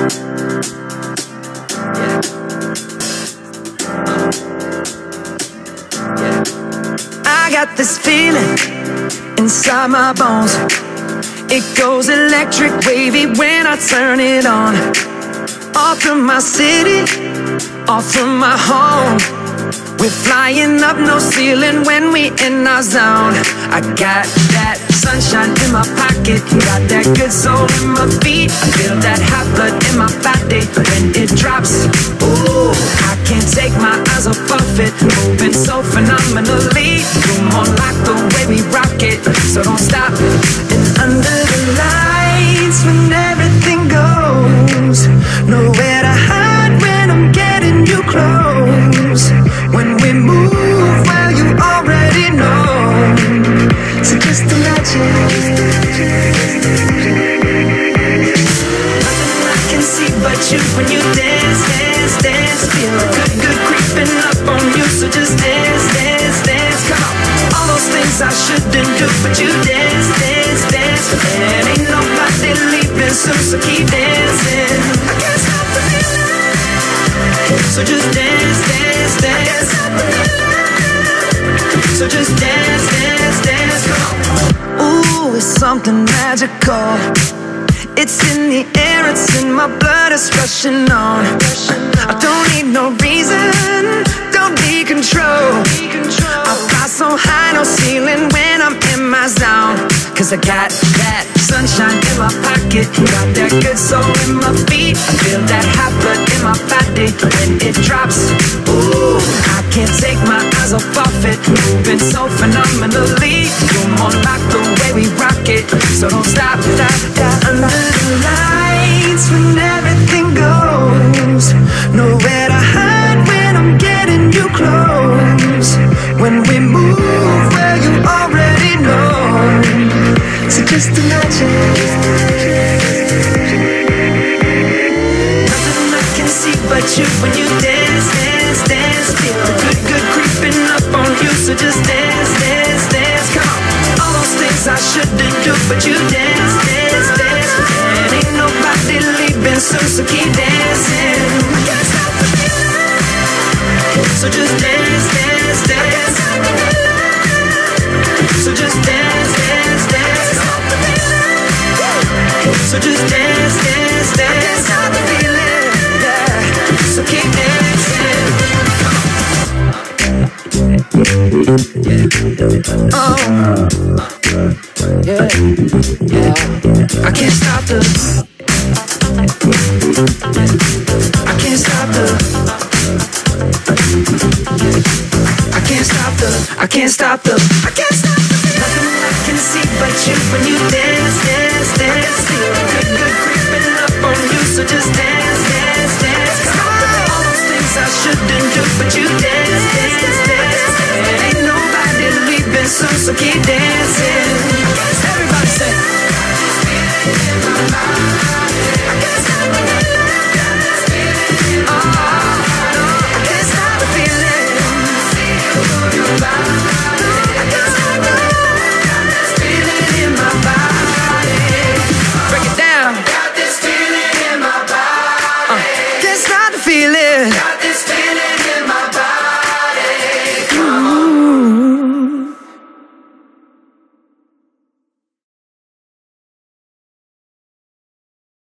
I got this feeling inside my bones. It goes electric wavy when I turn it on. All through my city, all through my home. We're flying up, no ceiling when we in our zone. I got that sunshine in my pocket, got that good soul in my feet. I feel that hot blood in my body when it drops. Ooh, I can't take my eyes off of it, moving so phenomenally. You're more like the way we rock it, so don't stop. And under the lights, when everything goes, nowhere to hide when I'm getting you close. When we move, well, you already know. So just imagine. Nothing I can see but you when you dance, dance, dance. Feel good, good creeping up on you. So just dance, dance, dance. Come on. All those things I shouldn't do, but you dance, dance, dance. And ain't nobody leaving soon, so keep dancing. I can't stop the feeling. So just dance, dance, dance. So just dance, dance, dance. Come on. Ooh, it's something magical. It's in the air, it's in my blood, it's rushing on. I don't need no reason, don't need control. I fly so high, no ceiling when I'm in my zone. Cause I got that sunshine in my pocket, got that good soul in my feet. I feel that hot blood in my body when it drops. Ooh, I can't take my eyes off of it, moving so phenomenally. You're more like the way we rock it, so don't stop, stop, stop. Under the lights, when everything goes, nowhere to hide when I'm getting you close. When we move, well, you already know. So just imagine. Nothing I can see but you when you dance, dance, dance. Feel good, good creeping up on you. So just dance, dance, dance. Come on. All those things I shouldn't do, but you dance, dance, dance. And ain't nobody leaving soon, so keep dancing. I can't stop the feeling. So just dance, dance, dance. So just dance, dance, dance. So just dance, dance, dance. Stop the feeling, yeah. So keep dancing. Oh, yeah, yeah. I can't stop the. I can't stop the. I can't stop the. I can't stop the. I can't stop the. Nothing I can see but you when you dance, dance, dance. Feel good, good creeping up on you. So just dance, dance, dance. Come on. All those things I shouldn't do, but you dance, dance, dance. And ain't nobody leaving soon, so keep dancing. Everybody say, I can't stop the